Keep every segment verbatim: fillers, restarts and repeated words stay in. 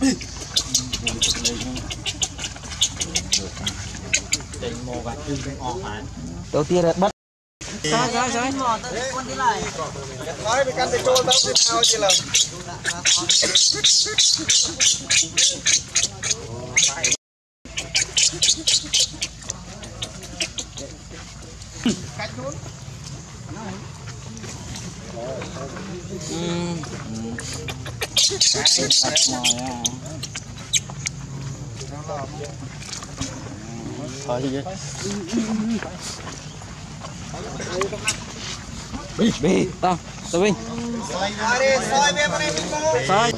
đầu tiên là bắt rồi rồi rồi nói với căn trôi tao biết sao chứ là cách luôn thôi chứ bi bi tao tao bi soi đi soi bên này soi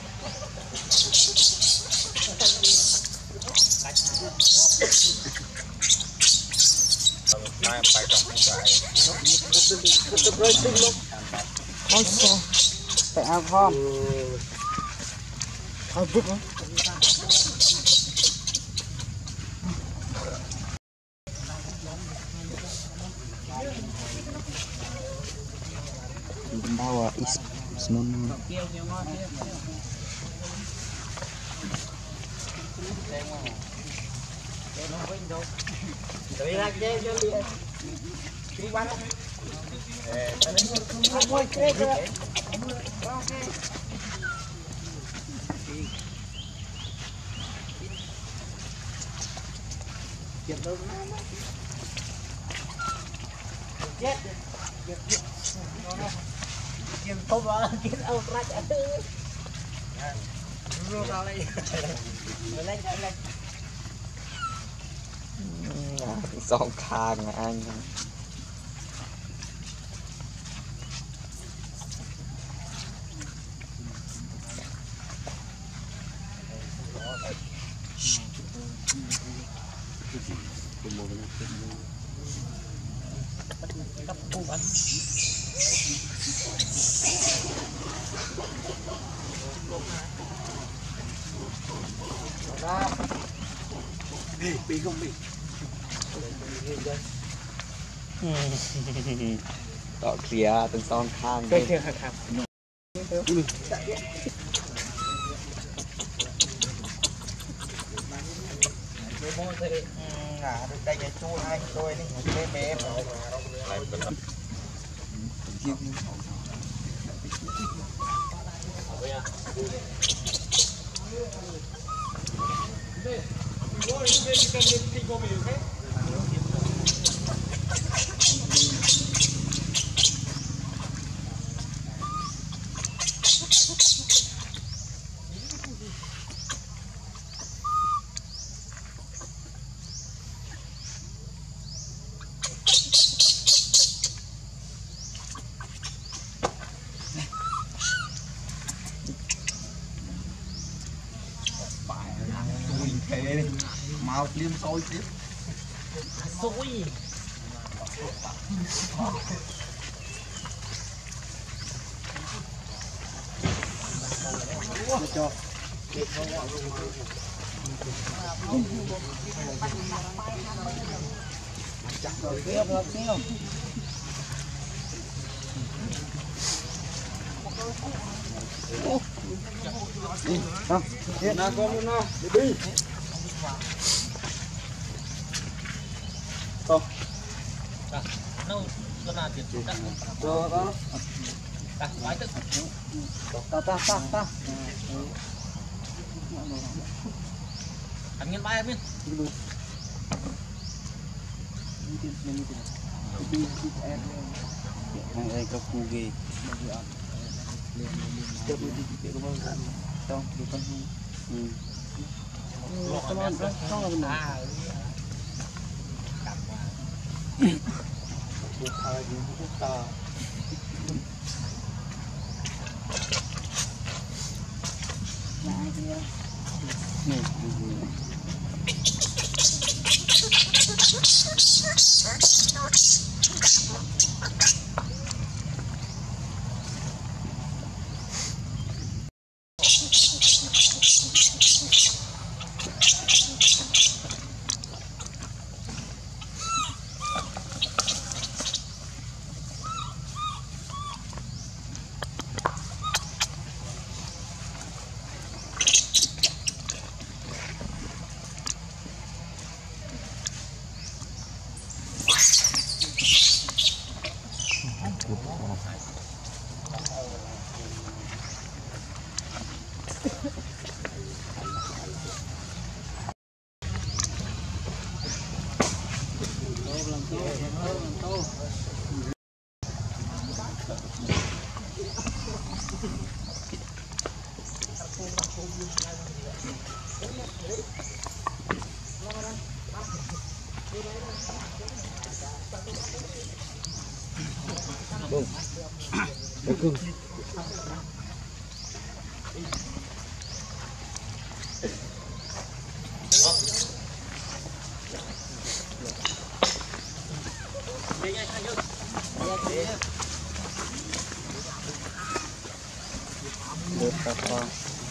ôi sao phải ăn không ăn vứt nữa bawa ismun kiếm không vào kiếm ông ra trả tư rồi vào đây rồi lên lên song khang anh bị bị không bị ต่อเคลียร์เป็นซองข้างเคลียร์ครับngả được đây cái chu hai tôi đi bé bé màu liêm sôi tiếp sôi cho chắc rồi tiếp được tiếp không hiện nào con luôn nào đi to nâu con nào tiền đó đó đó ta nói tức ta ta ta ta anh nghiên bay em hàng đây có khu gì trong thì con ừ con rất không là mình à buộc hai những phút ta này Bông. Bông cưng. Được các con.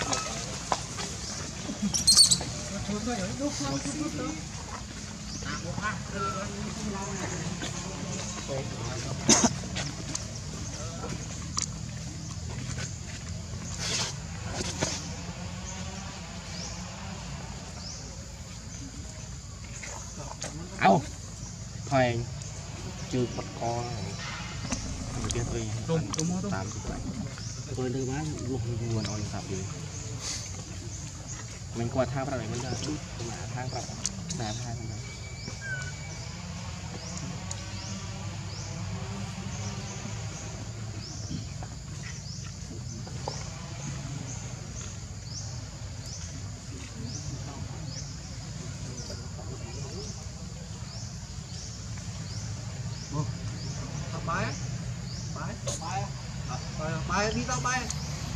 Áo thôi chưa bắt con kia tôi tạm tôi đưa bán luôn nguồn on tạm gì mình qua thang rồi mình ra mà thang rồi làm thang rồi bay bay bay bay đi tao bay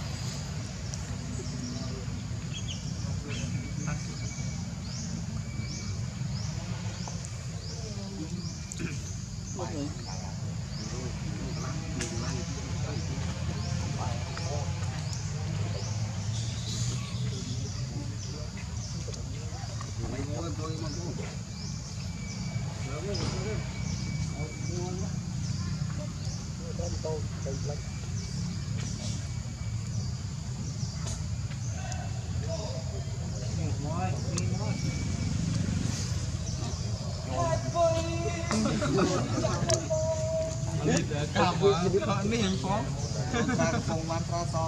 Kamu, kau ni yang kau. Kau kau mantra so.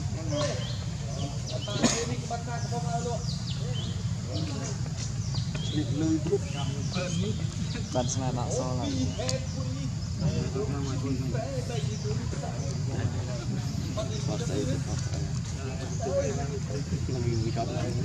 Ini kebakar kau kalau. Lui grup. Ban semai mak so lah. Fakta itu fakta. Lebih bijak.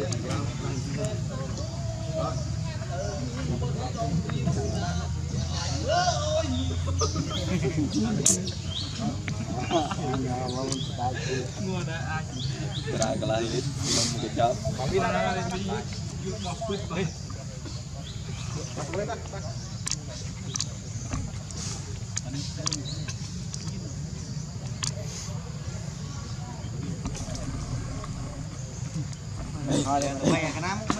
Berai ke langit, belum kejap. Tapi nak ada di YouTube mau quit baik. Boleh tak? Thôi, để tụi mày cái nam.